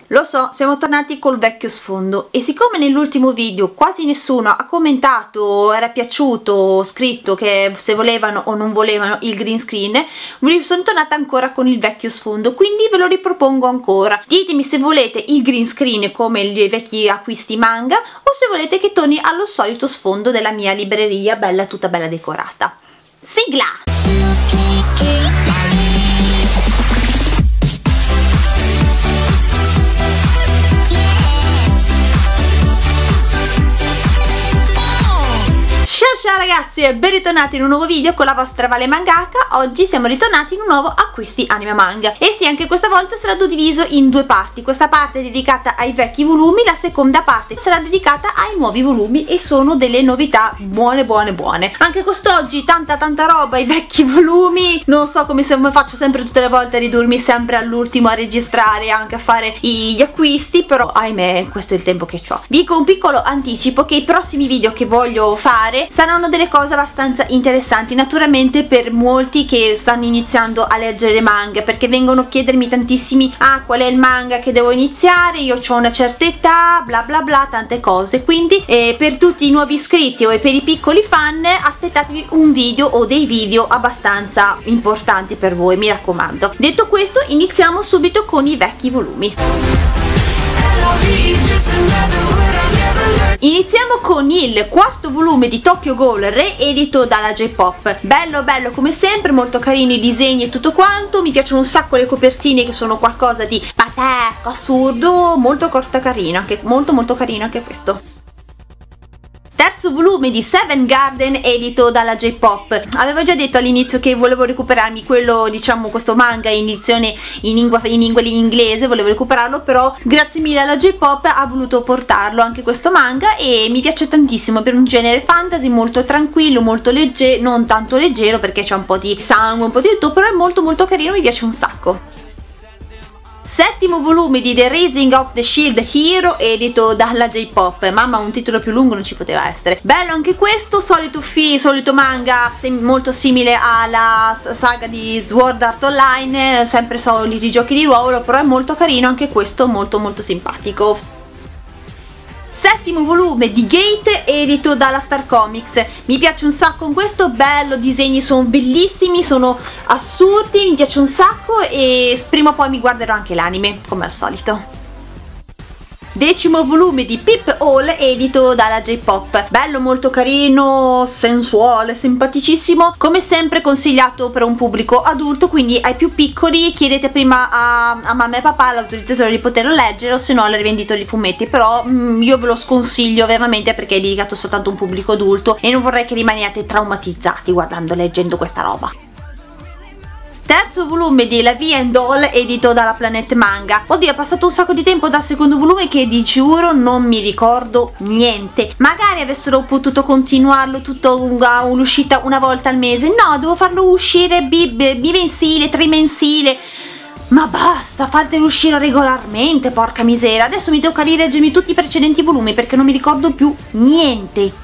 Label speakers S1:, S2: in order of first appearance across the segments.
S1: Lo so, siamo tornati col vecchio sfondo e siccome nell'ultimo video quasi nessuno ha commentato, era piaciuto, scritto che se volevano o non volevano il green screen, sono tornata ancora con il vecchio sfondo, quindi ve lo ripropongo ancora. Ditemi se volete il green screen come i vecchi acquisti manga o se volete che torni allo solito sfondo della mia libreria bella, tutta bella decorata. Sigla! Ciao ragazzi e ben ritornati in un nuovo video con la vostra Vale Mangaka. Oggi siamo ritornati in un nuovo acquisti anime manga e sì, anche questa volta sarà diviso in due parti. Questa parte è dedicata ai vecchi volumi, la seconda parte sarà dedicata ai nuovi volumi e sono delle novità buone. Anche quest'oggi tanta roba, i vecchi volumi, non so come faccio sempre tutte le volte a ridurmi sempre all'ultimo a registrare e anche a fare gli acquisti, però ahimè questo è il tempo che ho. Vi dico un piccolo anticipo che i prossimi video che voglio fare saranno delle cose abbastanza interessanti, naturalmente per molti che stanno iniziando a leggere manga, perché vengono a chiedermi tantissimi qual è il manga che devo iniziare, io ho una certa età, bla bla bla, tante cose, quindi per tutti i nuovi iscritti o per i piccoli fan aspettatevi un video o dei video abbastanza importanti per voi, mi raccomando. Detto questo, iniziamo subito con i vecchi volumi. Iniziamo con il quarto volume di Tokyo Ghoul reedito dalla J-Pop. Bello come sempre, molto carini i disegni e tutto quanto, mi piacciono un sacco le copertine che sono qualcosa di pazzesco, assurdo, molto carino, anche molto carino anche questo. Terzo volume di Seven Garden edito dalla J-Pop. Avevo già detto all'inizio che volevo recuperarmi quello, diciamo, questo manga in edizione in lingua inglese, volevo recuperarlo, però grazie mille alla J-Pop ha voluto portarlo anche questo manga e mi piace tantissimo, per un genere fantasy molto tranquillo, molto leggero, non tanto leggero perché c'è un po' di sangue, un po' di tutto, però è molto carino, mi piace un sacco. Settimo volume di The Rising of the Shield Hero edito dalla J-Pop. Mamma, un titolo più lungo non ci poteva essere. Bello anche questo, solito manga molto simile alla saga di Sword Art Online, sempre soliti giochi di ruolo, però è molto carino anche questo, molto simpatico. Settimo volume di Gate edito dalla Star Comics. Mi piace un sacco con questo, bello, i disegni sono bellissimi, sono assurdi, mi piace un sacco e prima o poi mi guarderò anche l'anime come al solito. Decimo volume di Peep All edito dalla J-Pop. Bello, molto carino, sensuale, simpaticissimo, come sempre consigliato per un pubblico adulto, quindi ai più piccoli chiedete prima a mamma e papà l'autorizzazione di poterlo leggere o se no alle rivenditori di fumetti, però io ve lo sconsiglio veramente perché è dedicato soltanto a un pubblico adulto e non vorrei che rimaniate traumatizzati leggendo questa roba. Terzo volume di La Vie and Doll edito dalla Planet Manga. Oddio, è passato un sacco di tempo dal secondo volume che di giuro non mi ricordo niente. Magari avessero potuto continuarlo tutto un'uscita una volta al mese. No, devo farlo uscire bimensile, trimensile. Ma basta, fatelo uscire regolarmente, porca misera. Adesso mi tocca rileggermi tutti i precedenti volumi perché non mi ricordo più niente.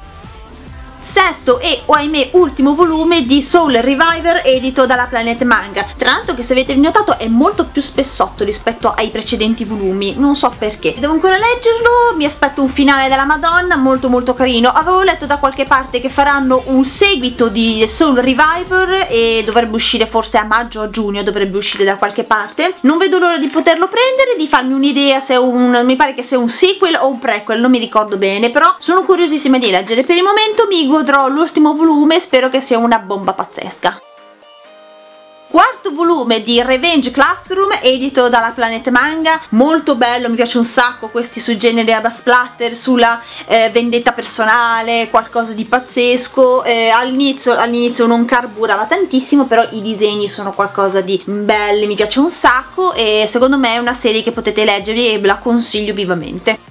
S1: Sesto e ahimè ultimo volume di Soul Reviver edito dalla Planet Manga. Tra l'altro, che se avete notato è molto più spessotto rispetto ai precedenti volumi, non so perché. Devo ancora leggerlo, mi aspetto un finale della Madonna, molto carino. Avevo letto da qualche parte che faranno un seguito di Soul Reviver e dovrebbe uscire forse a maggio o a giugno, dovrebbe uscire da qualche parte. Non vedo l'ora di poterlo prendere, di farmi un'idea se è mi pare che sia un sequel o un prequel, non mi ricordo bene, però sono curiosissima di leggere. Per il momento mi godrò l'ultimo volume, spero che sia una bomba pazzesca. Quarto volume di Revenge Classroom edito dalla Planet Manga, molto bello, mi piace un sacco, questi sui generi splatter, sulla vendetta personale, qualcosa di pazzesco. All'inizio non carburava tantissimo, però i disegni sono qualcosa di belli, mi piace un sacco e secondo me è una serie che potete leggere e ve la consiglio vivamente.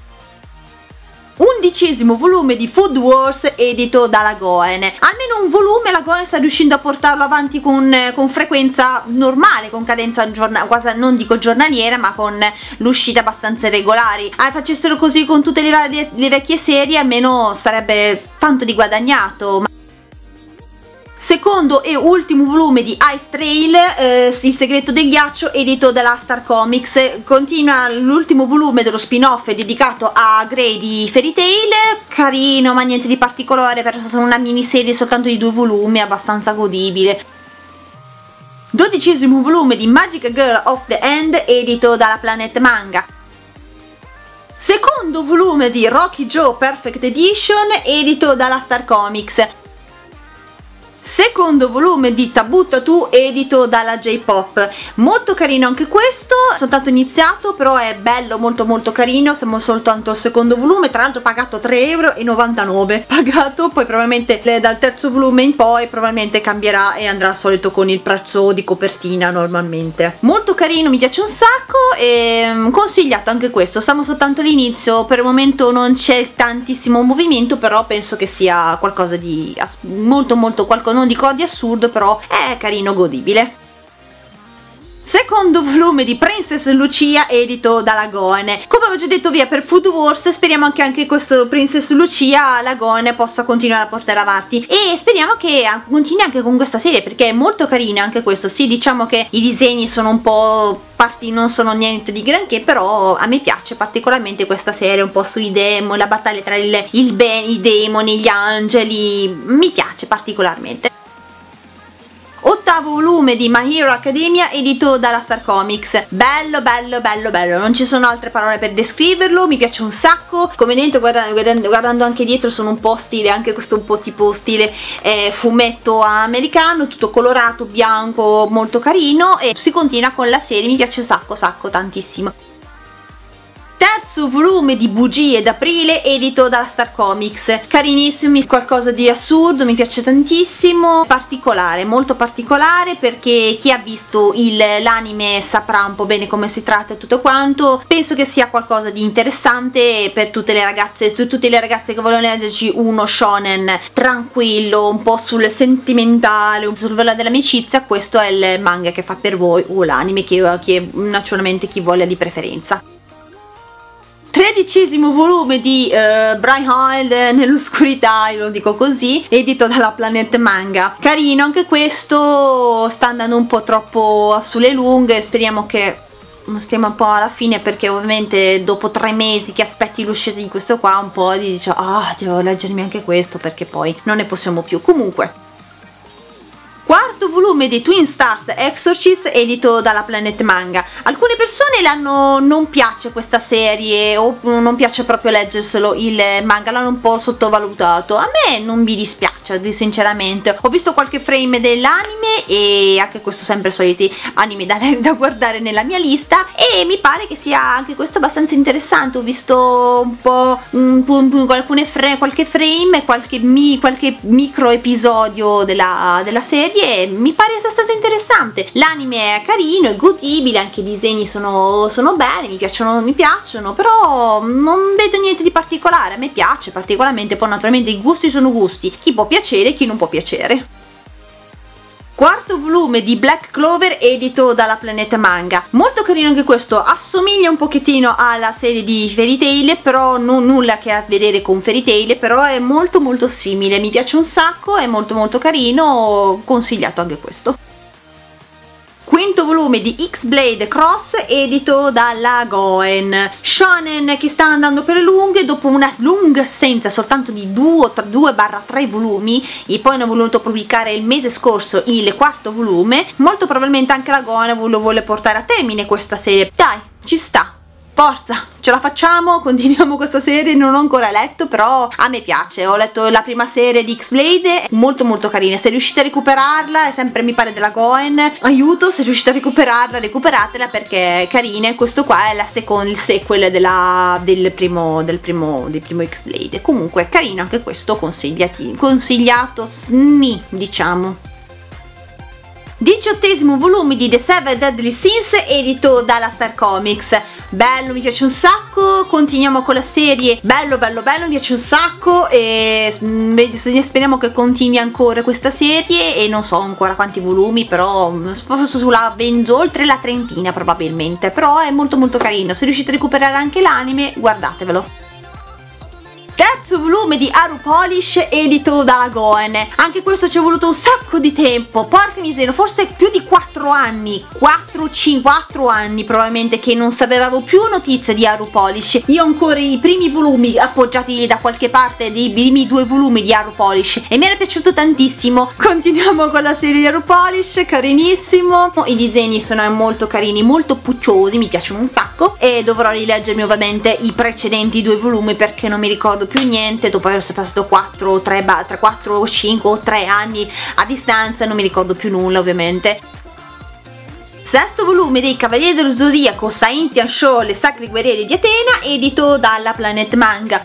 S1: 11° volume di Food Wars edito dalla Goen. Almeno un volume la Goen sta riuscendo a portarlo avanti con frequenza normale, con cadenza quasi non dico giornaliera, ma con l'uscita abbastanza regolari. Facessero così con tutte le vecchie serie, almeno sarebbe tanto di guadagnato. Secondo e ultimo volume di Ice Trail, Il segreto del ghiaccio, edito dalla Star Comics. Continua l'ultimo volume dello spin-off dedicato a Gray di Fairy Tail, carino ma niente di particolare, perché sono una miniserie soltanto di 2 volumi, abbastanza godibile. 12° volume di Magic Girl of the End, edito dalla Planet Manga. Secondo volume di Rocky Joe Perfect Edition, edito dalla Star Comics. Secondo volume di Taboo Tattoo, edito dalla J-Pop. Molto carino anche questo, soltanto iniziato, però è bello, molto molto carino. Siamo soltanto al secondo volume, tra l'altro pagato 3,99 €, pagato, poi probabilmente dal terzo volume in poi probabilmente cambierà e andrà al solito con il prezzo di copertina normalmente. Molto carino, mi piace un sacco e consigliato anche questo. Siamo soltanto all'inizio, per il momento non c'è tantissimo movimento, però penso che sia qualcosa di molto molto qualcosa, non dico di assurdo, però è carino, godibile. Secondo volume di Princess Lucia, edito dalla Goen. Come avevo già detto via per Food Wars, speriamo che anche questo Princess Lucia la Goen possa continuare a portare avanti e speriamo che continui anche con questa serie, perché è molto carina anche questo. Sì, diciamo che i disegni sono un po' non sono niente di granché, però a me piace particolarmente questa serie, un po' sui demoni, la battaglia tra il bene, i demoni, gli angeli, mi piace particolarmente. 8° volume di My Hero Academia, edito dalla Star Comics. Bello bello bello bello, non ci sono altre parole per descriverlo, mi piace un sacco. Come dentro, guardando anche dietro, sono un po' stile, anche questo un po' tipo stile fumetto americano, tutto colorato, bianco, molto carino, e si continua con la serie, mi piace un sacco, tantissimo. Terzo volume di Bugie d'aprile, edito dalla Star Comics. Carinissimi, qualcosa di assurdo, mi piace tantissimo, particolare, molto particolare, perché chi ha visto l'anime saprà un po' bene come si tratta e tutto quanto. Penso che sia qualcosa di interessante per tutte le ragazze che vogliono leggerci uno shonen tranquillo, un po' sul sentimentale, sul valore dell'amicizia. Questo è il manga che fa per voi, o l'anime che naturalmente chi voglia di preferenza. 13° volume di Brighthild nell'oscurità, io lo dico così, edito dalla Planet Manga. Carino anche questo, sta andando un po' troppo sulle lunghe, speriamo che stiamo un po' alla fine, perché ovviamente dopo 3 mesi che aspetti l'uscita di questo qua, un po' di dice devo leggermi anche questo, perché poi non ne possiamo più. Comunque, 4° volume di Twin Stars Exorcist, edito dalla Planet Manga. Alcune persone non piace questa serie, o non piace proprio leggerselo il manga, l'hanno un po' sottovalutato. A me non mi dispiace, sinceramente. Ho visto qualche frame dell'anime, e anche questo sempre soliti anime da guardare nella mia lista, e mi pare che sia anche questo abbastanza interessante. Ho visto un po' qualche frame, qualche micro episodio della serie, e mi pare sia stato interessante. L'anime è carino, è godibile, anche i disegni sono belli, mi piacciono, però non vedo niente di particolare. A me piace particolarmente, poi naturalmente i gusti sono gusti, chi può piacere e chi non può piacere. 4° volume di Black Clover, edito dalla Planet Manga. Molto carino anche questo, assomiglia un pochettino alla serie di Fairy Tail, però non nulla che a vedere con Fairy Tail, però è molto molto simile, mi piace un sacco, è molto molto carino, consigliato anche questo. 5° volume di X-Blade Cross, edito dalla Goen. Shonen che sta andando per le lunghe, dopo una lunga assenza soltanto di 2/3 volumi, e poi hanno voluto pubblicare il mese scorso il 4° volume. Molto probabilmente anche la Goen lo vuole portare a termine questa serie. Dai, ci sta, forza, ce la facciamo, continuiamo questa serie. Non ho ancora letto, però a me piace. Ho letto la prima serie di X-Blade, molto molto carina. Se riuscite a recuperarla, è sempre mi pare della Goen, aiuto, se riuscite a recuperarla, recuperatela, perché è carina. Questo qua è il sequel del primo X-Blade. Comunque carino anche questo, consigliato, diciamo. 18° volume di The Seven Deadly Sins, edito dalla Star Comics. Bello, mi piace un sacco, continuiamo con la serie, bello, mi piace un sacco, e speriamo che continui ancora questa serie, e non so ancora quanti volumi, però forse oltre la 30 probabilmente, però è molto molto carino. Se riuscite a recuperare anche l'anime, guardatevelo. Terzo volume di Haru Polish edito dalla Goen. Anche questo ci è voluto un sacco di tempo, porca miseria, forse più di 4 anni, 4 anni probabilmente che non sapevamo più notizie di Haru Polish. Io ho ancora i primi volumi appoggiati da qualche parte dei primi 2 volumi di Haru Polish e mi era piaciuto tantissimo. Continuiamo con la serie di Haru Polish, carinissimo, i disegni sono molto carini, molto pucciosi, mi piacciono un sacco e dovrò rileggermi ovviamente i precedenti 2 volumi perché non mi ricordo più niente dopo aver passato 4 o 5 o 3 anni a distanza, non mi ricordo più nulla ovviamente. Sesto volume dei Cavalieri dello Zodiaco Saint Show, le Sacri Guerrieri di Atena, edito dalla Planet Manga.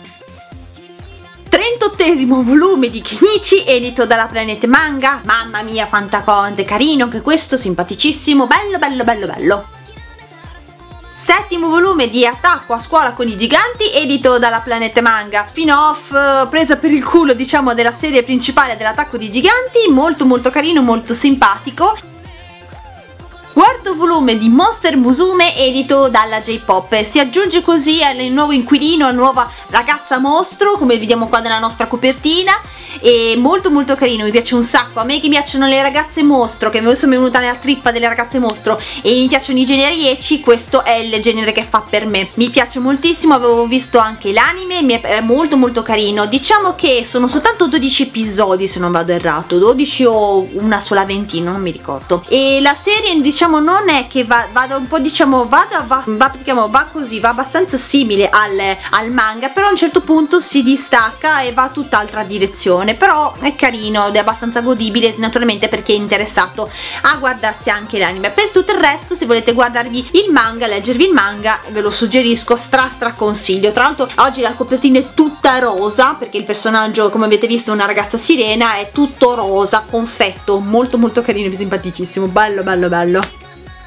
S1: 38esimo volume di Kenichi, edito dalla Planet Manga. Mamma mia quanta conte, carino anche questo, simpaticissimo, bello bello bello bello. Settimo volume di Attacco a scuola con i giganti, edito dalla Planet Manga, spin-off presa per il culo diciamo della serie principale dell'Attacco dei Giganti, molto molto carino, molto simpatico. Quarto volume di Monster Musume, edito dalla J-Pop, si aggiunge così al nuovo inquilino, alla nuova ragazza mostro come vediamo qua nella nostra copertina, e molto molto carino, mi piace un sacco. A me che piacciono le ragazze mostro, che adesso mi è venuta nella trippa delle ragazze mostro e mi piacciono i generi ecchi, questo è il genere che fa per me, mi piace moltissimo. Avevo visto anche l'anime, è molto molto carino. Diciamo che sono soltanto 12 episodi se non vado errato, 12 o una sola ventina, non mi ricordo, e la serie diciamo non è che vada un po', diciamo va così, va abbastanza simile al manga, però a un certo punto si distacca e va tutt'altra direzione, però è carino ed è abbastanza godibile naturalmente per chi è interessato a guardarsi anche l'anime. Per tutto il resto, se volete guardarvi il manga, leggervi il manga, ve lo suggerisco, stra consiglio. Tra l'altro oggi la copertina è tutta rosa perché il personaggio, come avete visto, è una ragazza sirena, è tutto rosa, confetto, molto molto carino e simpaticissimo, bello bello bello.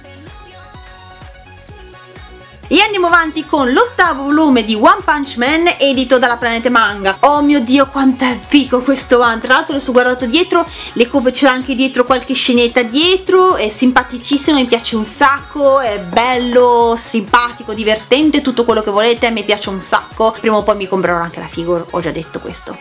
S1: E andiamo avanti con l'ottavo volume di One Punch Man, edito dalla Planet Manga. Oh mio dio quanto è figo questo one, tra l'altro adesso ho guardato dietro le cover, c'è anche dietro qualche scenetta dietro, è simpaticissimo, mi piace un sacco, è bello, simpatico, divertente, tutto quello che volete, mi piace un sacco. Prima o poi mi comprerò anche la figure, ho già detto questo.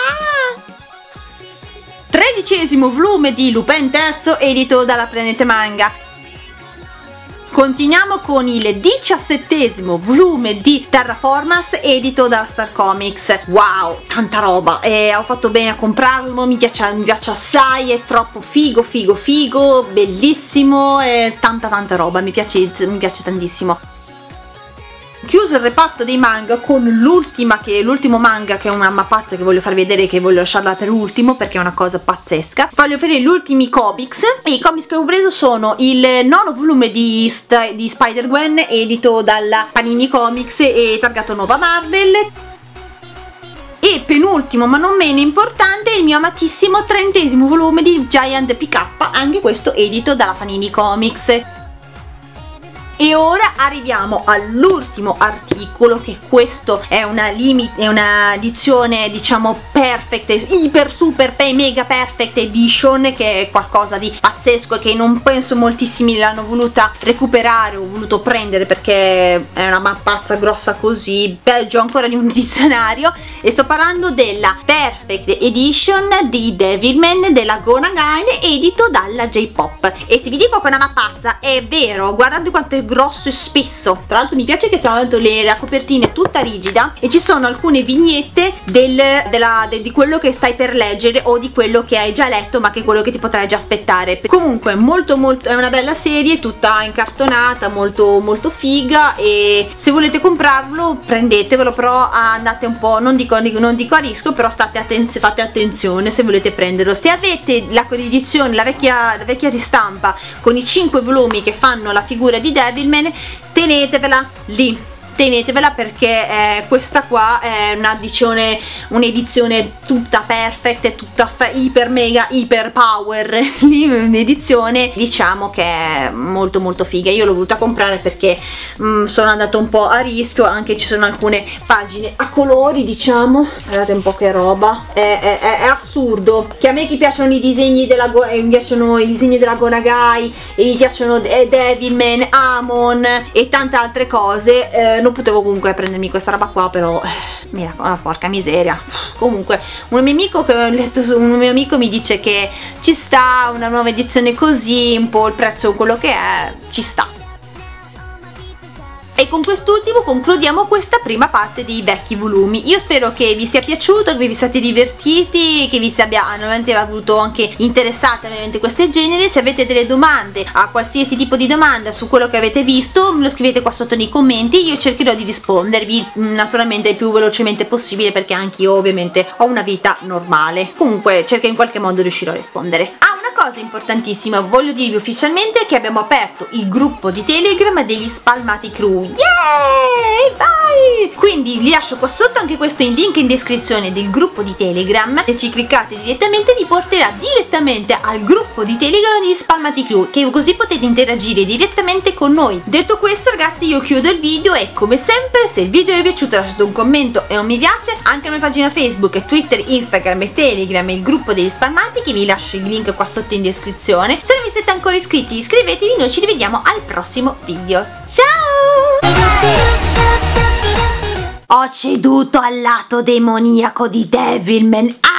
S1: Tredicesimo volume di Lupin III, edito dalla Planet Manga. Continuiamo con il 17esimo volume di Terraformers, edito dalla Star Comics. Wow, tanta roba, ho fatto bene a comprarlo, mi piace assai, è troppo figo, bellissimo, tanta roba, mi piace tantissimo. Chiuso il reparto dei manga con l'ultimo manga, che è una mappazza che voglio farvi vedere, che voglio lasciarla per ultimo perché è una cosa pazzesca. Voglio vedere gli ultimi comics, e i comics che ho preso sono il nono volume di Spider-Gwen, edito dalla Panini Comics e targato Nova Marvel, e penultimo ma non meno importante il mio amatissimo 30esimo volume di Giant PK, anche questo edito dalla Panini Comics. E ora arriviamo all'ultimo articolo, che questo è una edizione diciamo perfect, iper super mega perfect edition, che è qualcosa di pazzesco, che non penso moltissimi l'hanno voluta recuperare o voluto prendere perché è una mappazza grossa così, peggio ancora di un dizionario. E sto parlando della perfect edition di Devilman della Go Nagai, edito dalla J-Pop. E se vi dico che è una mappazza, è vero, guardate quanto è grosso e spesso. Tra l'altro mi piace che tra l'altro la copertina è tutta rigida e ci sono alcune vignette di quello che stai per leggere o di quello che hai già letto, ma che è quello che ti potrai già aspettare. Comunque è una bella serie, tutta incartonata, molto figa, e se volete comprarlo prendetevelo, però andate un po', non dico a rischio, però fate attenzione se volete prenderlo. Se avete la edizione, la vecchia ristampa con i 5 volumi che fanno la figura di Devilman, tenetevela lì, perché questa qua è un'edizione tutta perfect, tutta iper mega iper power un'edizione diciamo che è molto figa. Io l'ho voluta comprare perché sono andata un po' a rischio, anche ci sono alcune pagine a colori, diciamo, guardate un po' che roba, è assurdo, che a me che piacciono i disegni della Go Nagai e mi piacciono Devilman, Amon e tante altre cose, non potevo comunque prendermi questa roba qua, però porca miseria. Comunque un mio amico mi dice che ci sta una nuova edizione così, un po' il prezzo quello che è, ci sta. E con quest'ultimo concludiamo questa prima parte dei vecchi volumi. Io spero che vi sia piaciuto, che vi siate divertiti, che vi abbiano avuto anche interessate ovviamente queste generi. Se avete delle domande, a qualsiasi tipo di domanda su quello che avete visto, me lo scrivete qua sotto nei commenti, io cercherò di rispondervi naturalmente il più velocemente possibile, perché anch'io ovviamente ho una vita normale. Comunque cerco in qualche modo riuscirò a rispondere. Cosa importantissima, voglio dirvi ufficialmente che abbiamo aperto il gruppo di Telegram degli Spalmati Crew. Yeah! Vai! Quindi vi lascio qua sotto anche questo in link in descrizione del gruppo di Telegram. Se ci cliccate direttamente vi porterà direttamente al gruppo di Telegram degli Spalmati Crew, che così potete interagire direttamente con noi. Detto questo ragazzi, io chiudo il video e come sempre, se il video vi è piaciuto lasciate un commento e un mi piace. Anche la mia pagina Facebook, Twitter, Instagram e Telegram e il gruppo degli Spalmati, che vi lascio il link qua sotto in descrizione. Se non vi siete ancora iscritti, iscrivetevi, noi ci rivediamo al prossimo video. Ciao! Ho ceduto al lato demoniaco di Devilman.